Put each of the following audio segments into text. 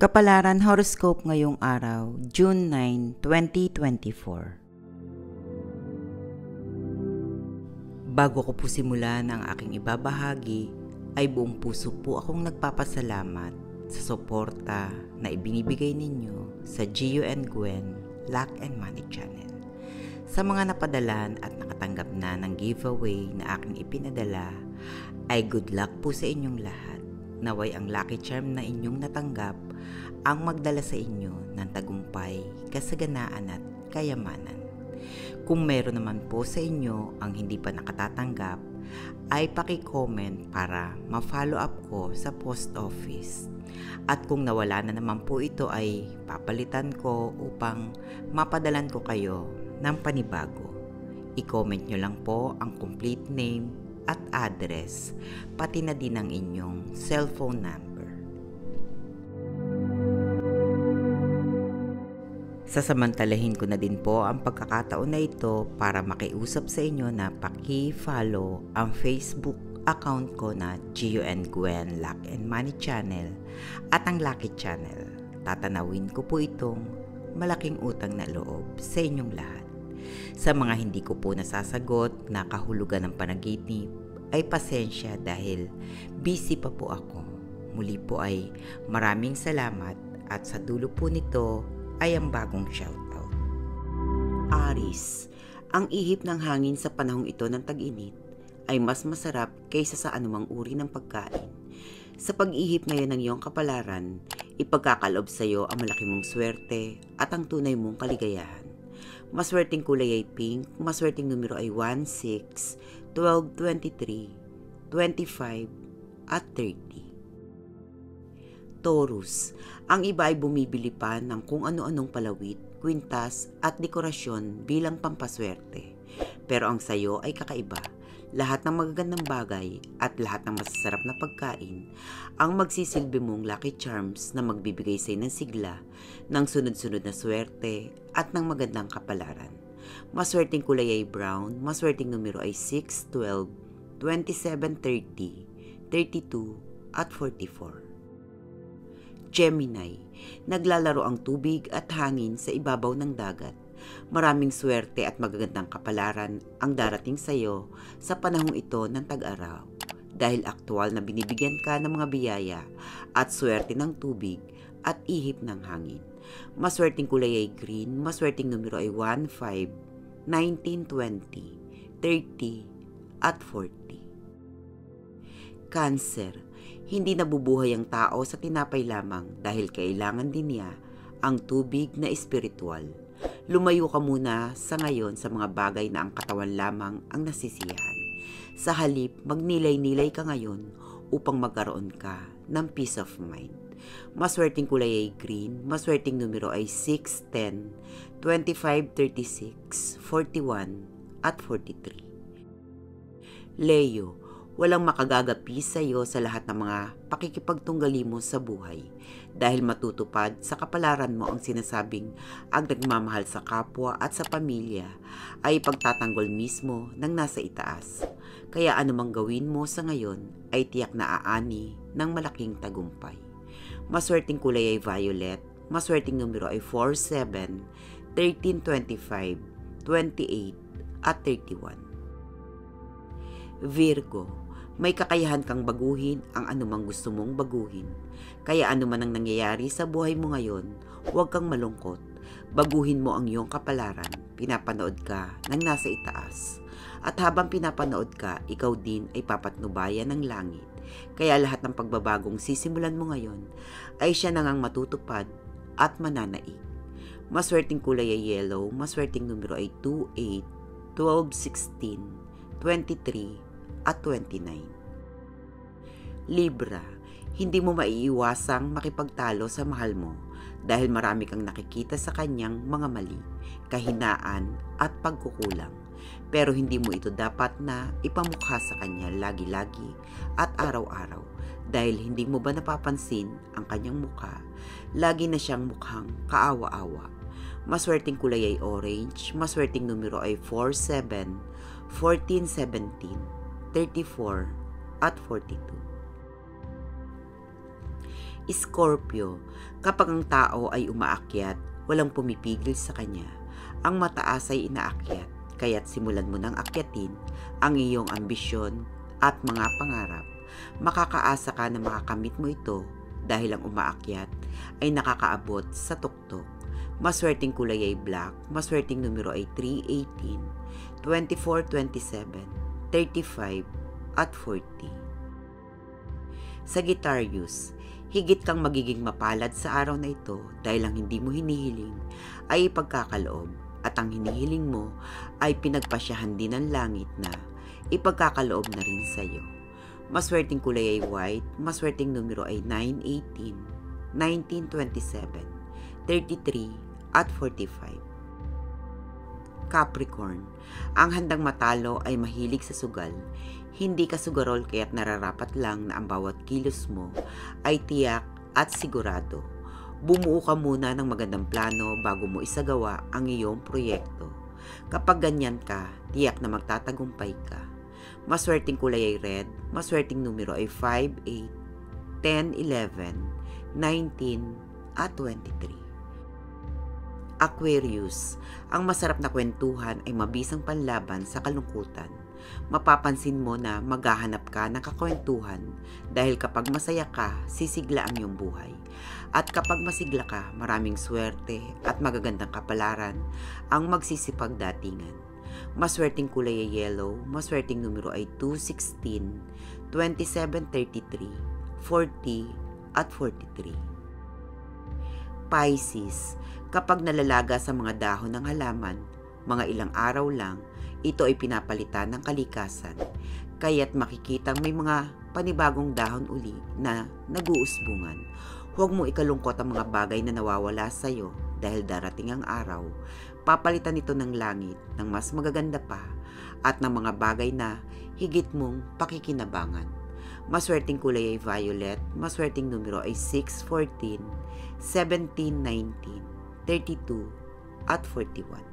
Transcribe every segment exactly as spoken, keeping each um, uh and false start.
Kapalaran Horoscope ngayong araw, June ninth, twenty twenty-four. Bago ko po simulan ang aking ibabahagi, ay buong puso po akong nagpapasalamat sa suporta na ibinibigay ninyo sa Gio and Gwen Luck and Money Channel. Sa mga napadalan at nakatanggap na ng giveaway na aking ipinadala, ay good luck po sa inyong lahat. Naway ang lucky charm na inyong natanggap ang magdala sa inyo ng tagumpay, kasaganaan at kayamanan. Kung meron naman po sa inyo ang hindi pa nakatatanggap, ay paki-comment para ma-follow up ko sa post office. At kung nawala na naman po ito ay papalitan ko upang mapadalan ko kayo ng panibago. I-comment nyo lang po ang complete name at address, pati na din ang inyong cellphone number. Sasamantalahin ko na din po ang pagkakataon na ito para makiusap sa inyo na paki-follow ang Facebook account ko na Gio and Gwen Luck and Money Channel at ang Lucky Channel. Tatanawin ko po itong malaking utang na loob sa inyong lahat. Sa mga hindi ko po nasasagot na kahulugan ng panaginip ay pasensya dahil busy pa po ako. Muli po ay maraming salamat at sa dulo po nito ay ang bagong shoutout. Aries, ang ihip ng hangin sa panahong ito ng tag-init ay mas masarap kaysa sa anumang uri ng pagkain. Sa pag-ihip ngayon ng iyong kapalaran, ipagkakalob sa iyo ang malaki mong swerte at ang tunay mong kaligayahan. Maswerteng kulay ay pink, maswerteng numero ay one, six, twelve, twenty-three, twenty-five at thirty. Taurus, ang iba ay bumibili pa ng kung ano-anong palawit, kwintas at dekorasyon bilang pampaswerte. Pero ang sayo ay kakaiba. Lahat ng magagandang bagay at lahat ng masasarap na pagkain ang magsisilbi mong lucky charms na magbibigay sa ng sigla, ng sunod-sunod na swerte at ng magandang kapalaran. Maswerteng kulay ay brown, maswerteng numero ay six, twelve, twenty-seven, thirty, thirty-two at forty-four. Gemini, naglalaro ang tubig at hangin sa ibabaw ng dagat. Maraming swerte at magagandang kapalaran ang darating sa iyo sa panahong ito ng tag-araw dahil aktwal na binibigyan ka ng mga biyaya at swerte ng tubig at ihip ng hangin. Maswerteng kulay ay green, maswerteng numero ay one, five, nineteen, twenty, thirty at forty. Cancer, hindi nabubuhay ang tao sa tinapay lamang dahil kailangan din niya ang tubig na espiritual. Lumayo ka muna sa ngayon sa mga bagay na ang katawan lamang ang nasisiyahan. Sa halip, magnilay-nilay ka ngayon upang magkaroon ka ng peace of mind. Maswerteng kulay ay green, maswerteng numero ay six, ten, twenty-five, thirty-six, forty-one at forty-three. Leo, walang makagagapi sa iyo sa lahat ng mga pakikipagtunggali mo sa buhay dahil matutupad sa kapalaran mo ang sinasabing ang nagmamahal sa kapwa at sa pamilya ay pagtatanggol mismo ng nasa itaas. Kaya anumang gawin mo sa ngayon ay tiyak na aani ng malaking tagumpay. Maswerteng kulay ay violet, maswerteng numero ay four, seven, thirteen, twenty-five, twenty-eight at thirty-one. Virgo, may kakayahan kang baguhin ang anumang gusto mong baguhin. Kaya anuman ang nangyayari sa buhay mo ngayon, huwag kang malungkot. Baguhin mo ang iyong kapalaran. Pinapanood ka ng nasa itaas. At habang pinapanood ka, ikaw din ay papatnubayan ng langit. Kaya lahat ng pagbabagong sisimulan mo ngayon ay siya nang matutupad at mananaig. Maswerteng kulay ay yellow, maswerteng numero ay two, eight, twelve, sixteen, twenty-three at twenty-nine. Libra, hindi mo maiiwasang makipagtalo sa mahal mo dahil marami kang nakikita sa kanyang mga mali, kahinaan at pagkukulang. Pero hindi mo ito dapat na ipamukha sa kanya lagi-lagi at araw-araw dahil hindi mo ba napapansin ang kanyang mukha? Lagi na siyang mukhang kaawa-awa. Maswerteng kulay ay orange, maswerteng numero ay four, seven, fourteen, seventeen, thirty-four at forty-two. Scorpio, kapag ang tao ay umaakyat, walang pumipigil sa kanya. Ang mataas ay inaakyat, kaya't simulan mo nang akyatin ang iyong ambisyon at mga pangarap. Makakaasa ka na makakamit mo ito dahil ang umaakyat ay nakakaabot sa tuktok. Maswerteng kulay ay black, maswerteng numero ay three, eighteen, twenty-four, twenty-seven, thirty-five, at forty. Sagittarius, higit kang magiging mapalad sa araw na ito dahil ang hindi mo hinihiling ay ipagkakaloob at ang hinihiling mo ay pinagpasyahan din ng langit na ipagkakaloob na rin sa iyo. Maswerteng kulay ay white, maswerteng numero ay nine, eighteen, nineteen, twenty-seven, thirty-three, at forty-five. Capricorn, ang handang matalo ay mahilig sa sugal. Hindi ka sugarol kaya't nararapat lang na ang bawat kilos mo ay tiyak at sigurado. Bumuo ka muna ng magandang plano bago mo isagawa ang iyong proyekto. Kapag ganyan ka, tiyak na magtatagumpay ka. Maswerteng kulay ay red, maswerteng numero ay five, eight, ten, eleven, nineteen, at twenty-three. Aquarius, ang masarap na kwentuhan ay mabisang panlaban sa kalungkutan. Mapapansin mo na maghahanap ka ng kakwentuhan dahil kapag masaya ka, sisigla ang iyong buhay. At kapag masigla ka, maraming swerte at magagandang kapalaran ang magsisipag datingan. Maswerteng kulay ay yellow, maswerteng numero ay two, sixteen, twenty-seven, thirty-three, forty, at forty-three. Pisces, kapag nalalaga sa mga dahon ng halaman, mga ilang araw lang, ito ay pinapalitan ng kalikasan. Kaya't makikitang may mga panibagong dahon uli na nag-uusbungan. Huwag mo ikalungkot ang mga bagay na nawawala sa iyo dahil darating ang araw. Papalitan ito ng langit ng mas magaganda pa at ng mga bagay na higit mong pakikinabangan. Maswerteng kulay ay violet, maswerteng numero ay six, fourteen, seventeen, nineteen, thirty-two, at forty-one.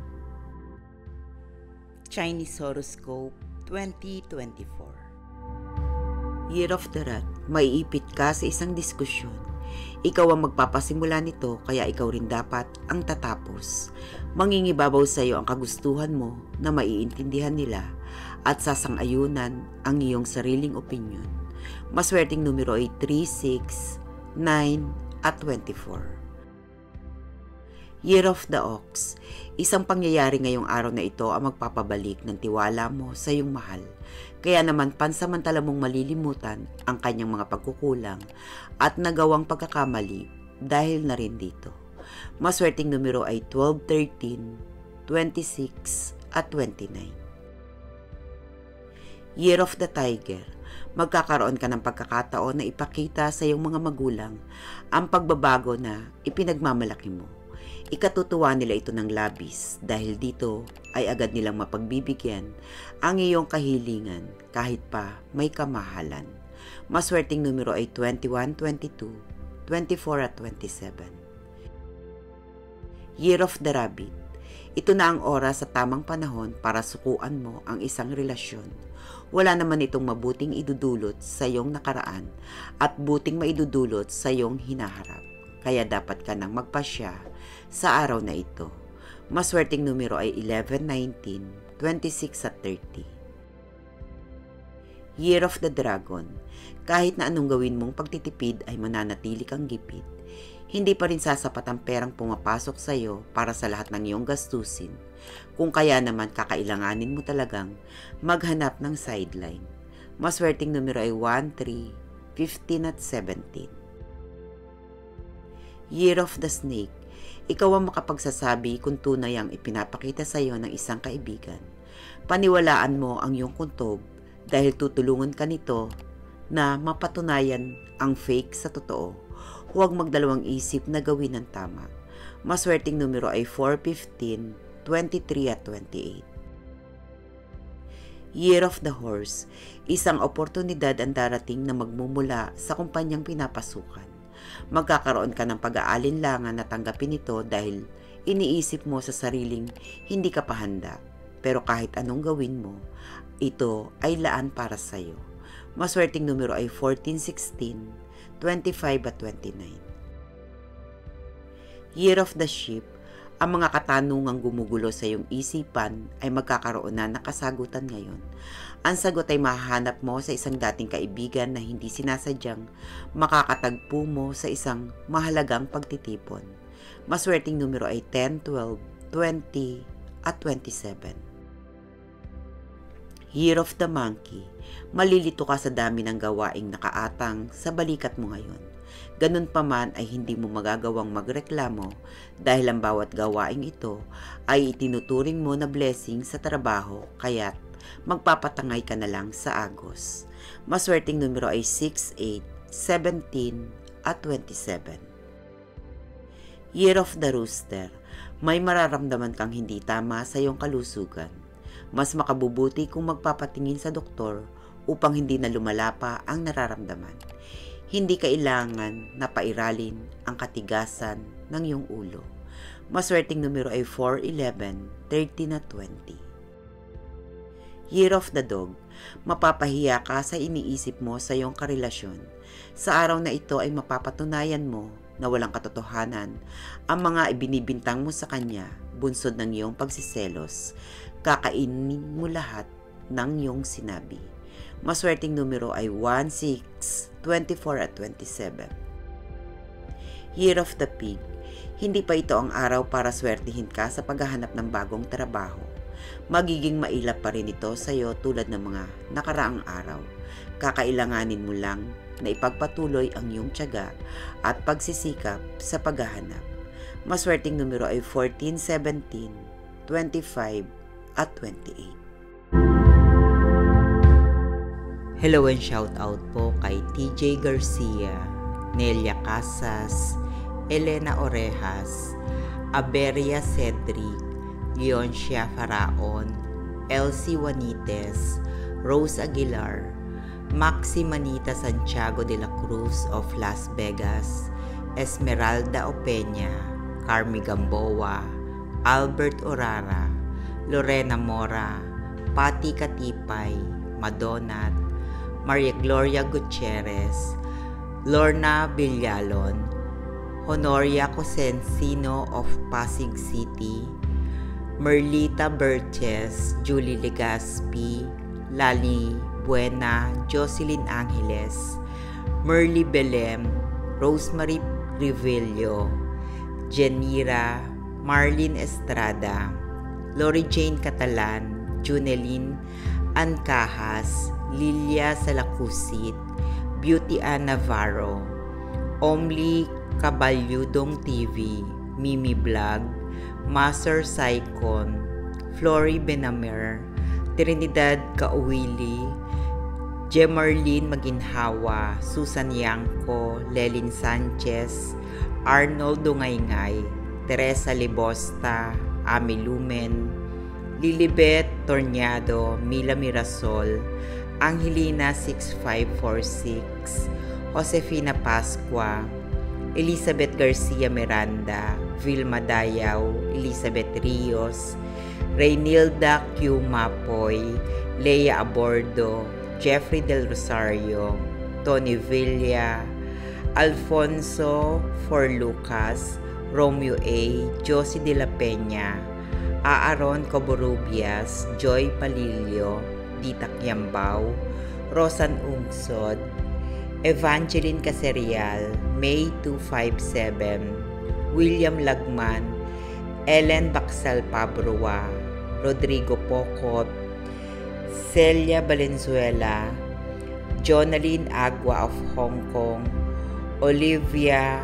Chinese Horoscope twenty twenty-four. Year of the Rat, maiipit ka sa isang diskusyon. Ikaw ang magpapasimula nito kaya ikaw rin dapat ang tatapos. Mangingibabaw sa iyo ang kagustuhan mo na maiintindihan nila at sasang-ayunan ang iyong sariling opinyon. Maswerteng numero ay three, six, nine, at twenty-four. Year of the Ox, isang pangyayari ngayong araw na ito ang magpapabalik ng tiwala mo sa iyong mahal. Kaya naman pansamantala mong malilimutan ang kanyang mga pagkukulang at nagawang pagkakamali dahil na rin dito. Maswerteng numero ay twelve, thirteen, twenty-six, at twenty-nine. Year of the Tiger, magkakaroon ka ng pagkakataon na ipakita sa iyong mga magulang ang pagbabago na ipinagmamalaki mo. Ikatutuwa nila ito ng labis dahil dito ay agad nilang mapagbibigyan ang iyong kahilingan kahit pa may kamahalan. Maswerteng numero ay twenty-one, twenty-two, twenty-four, at twenty-seven. Year of the Rabbit, ito na ang oras sa tamang panahon para sukuan mo ang isang relasyon. Wala naman itong mabuting idudulot sa iyong nakaraan at buting maidudulot sa iyong hinaharap. Kaya dapat ka nang magpasya sa araw na ito. Maswerteng numero ay eleven, nineteen, twenty-six, at thirty. Year of the Dragon, kahit na anong gawin mong pagtitipid ay mananatili kang gipit. Hindi pa rin sasapat ang perang pumapasok sa iyo para sa lahat ng iyong gastusin. Kung kaya naman kakailanganin mo talagang maghanap ng sideline. Maswerteng numero ay one, three, fifteen, at seventeen. Year of the Snake, ikaw ang makapagsasabi kung tunay ang ipinapakita sa iyo ng isang kaibigan. Paniwalaan mo ang iyong kuntob dahil tutulungan ka nito na mapatunayan ang fake sa totoo. Huwag magdalawang isip na gawin ang tama. Maswerteng numero ay four, fifteen, twenty-three, at twenty-eight. Year of the Horse, isang oportunidad ang darating na magmumula sa kumpanyang pinapasukan. Magkakaroon ka ng pag-aalinlangan na tanggapin ito dahil iniisip mo sa sariling hindi ka pa handa. Pero kahit anong gawin mo, ito ay laan para sa iyo. Maswerteng numero ay fourteen, sixteen, twenty-five at twenty-nine. Year of the Sheep, ang mga katanungang gumugulo sa iyong isipan ay magkakaroon na ng kasagutan ngayon. Ang sagot ay mahahanap mo sa isang dating kaibigan na hindi sinasadyang makakatagpo mo sa isang mahalagang pagtitipon. Maswerteng numero ay ten, twelve, twenty at twenty-seven. Year of the Monkey, malilito ka sa dami ng gawaing nakaatang sa balikat mo ngayon. Ganun pa man ay hindi mo magagawang magreklamo dahil ang bawat gawaing ito ay itinuturing mo na blessing sa trabaho, kaya't magpapatangay ka na lang sa agos. Maswerteng numero ay six, eight, seventeen at twenty-seven. Year of the Rooster, may mararamdaman kang hindi tama sa iyong kalusugan. Mas makabubuti kung magpapatingin sa doktor upang hindi na lumala pa ang nararamdaman. Hindi kailangan na pairalin ang katigasan ng iyong ulo. Maswerteng numero ay four, eleven, thirteen at twenty. Year of the Dog, mapapahiya ka sa iniisip mo sa iyong karelasyon. Sa araw na ito ay mapapatunayan mo na walang katotohanan ang mga ibinibintang mo sa kanya, bunsod ng iyong pagsiselos. Kakainin mo lahat ng iyong sinabi. Maswerteng numero ay one, six, twenty-four at twenty-seven. Year of the Pig, hindi pa ito ang araw para swertihin ka sa paghahanap ng bagong trabaho. Magiging mailap pa rin ito sa iyo tulad ng mga nakaraang araw. Kakailanganin mo lang na ipagpatuloy ang iyong tiyaga at pagsisikap sa paghahanap. Maswerteng numero ay fourteen, seventeen, twenty-five at twenty-eight. Hello and shout out po kay T J Garcia, Nelia Casas, Elena Orejas, Aberia Cedric, Leoncia Faraon, Elsie Juanites, Rose Aguilar, Maxi Manita Santiago de la Cruz of Las Vegas, Esmeralda Opeña, Carmi Gamboa, Albert Orara, Lorena Mora, Pati Katipay, Madonat, Maria Gloria Gutierrez, Lorna Villalon, Honoria Cosensino of Pasig City, Merlita Burches, Julie Legaspi, Lali Buena, Jocelyn Angeles, Merly Belem, Rosemary Rivello, Jenira, Marlene Estrada, Lori Jane Catalan, Junelyn Ancajas, Lilia Salacusit, Beauty Ann Navarro, Omli Cabalyudong T V, Mimi Vlog, Master Saicon, Flory Benamer, Trinidad Kauwili, Jemarlene Maginhawa, Susan Yangco, Lelin Sanchez, Arnold Dungay-ngay, Teresa Libosta, Ami Lumen, Lilibet Torniado, Mila Mirasol, Angelina six five four six, Josefina Pascua, Elizabeth Garcia Miranda, Vilma Dayaw, Elizabeth Rios, Reynilda Q. Mapoy, Leia Abordo, Jeffrey Del Rosario, Tony Villa, Alfonso Forlucas, Romeo A., Josie de la Peña, Aaron Coborubias, Joy Palilio, Dita Quiambao, Rosan Ungsod, Evangeline Caserial, May two five seven, William Lagman, Ellen Baksal Pabrua, Rodrigo Pocot, Celia Valenzuela, Jonaline Agua of Hong Kong, Olivia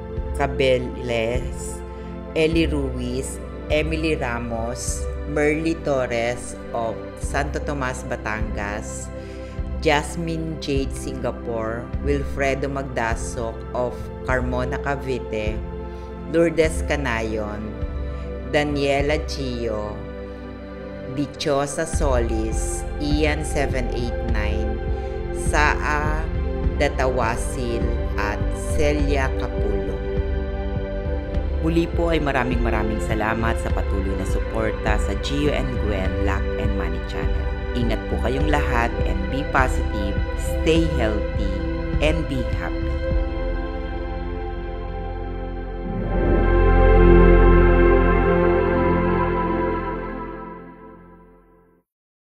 Cabeles, Eli Ruiz, Emily Ramos, Merly Torres of Santo Tomas, Batangas, Jasmine Jade Singapore, Wilfredo Magdasok of Carmona, Cavite, Lourdes Canayon, Daniela Gio, Dichosa Solis, Ian seven eight nine, Saa Datawasil at Celia Capulo. Muli po ay maraming maraming salamat sa patuloy na suporta sa Gio and Gwen Luck and Money Channel. Ingat po kayong lahat and be positive, stay healthy, and be happy.